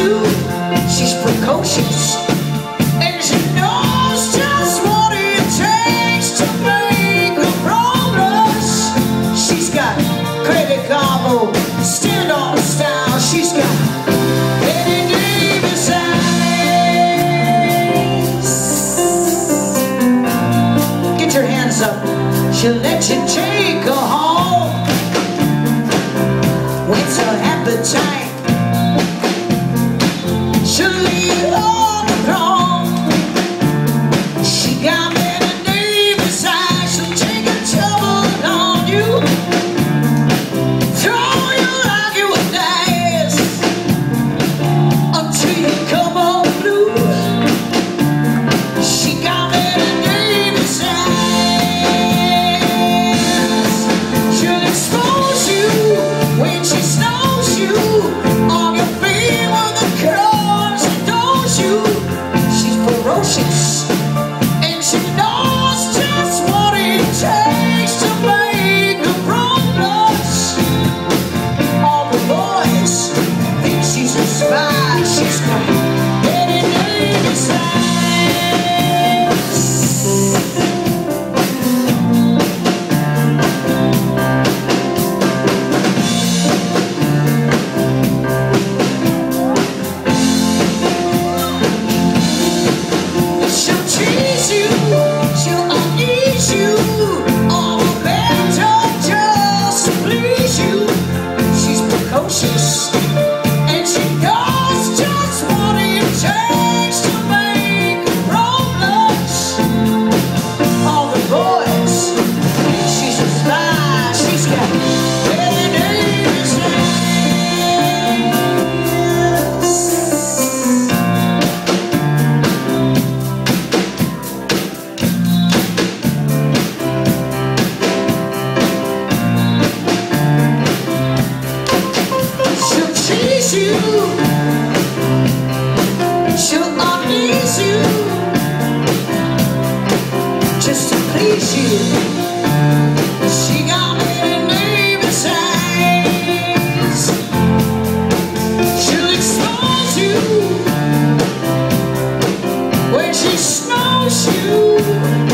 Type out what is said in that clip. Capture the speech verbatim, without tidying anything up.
you. She's precocious, and she knows just what it takes to make a progress. She's got credit combo, stand-up style. She's got Bette Davis eyes. Get your hands up. She'll let you take her home. When's her appetite? She'll leave you on the throne. She got Bette Davis eyes. She'll take a trouble on you. Throw you like you were nice until you come unglued. She got Bette Davis eyes. She'll expose you when she snows you on your feet with the Carnes and knows you. She's ferocious, and she knows just what it takes to make a progress. All the boys think she's a spy. She's got Bette Davis eyes. She'll tease you, she'll unease you, all the better just to please you. She's precocious, and she knows just what it takes to make a progress. All the boys think she's a spy. She's got Bette Davis eyes. She'll tease you, she'll unease you, just to please you. She got Bette Davis eyes. She'll expose you when she snows you.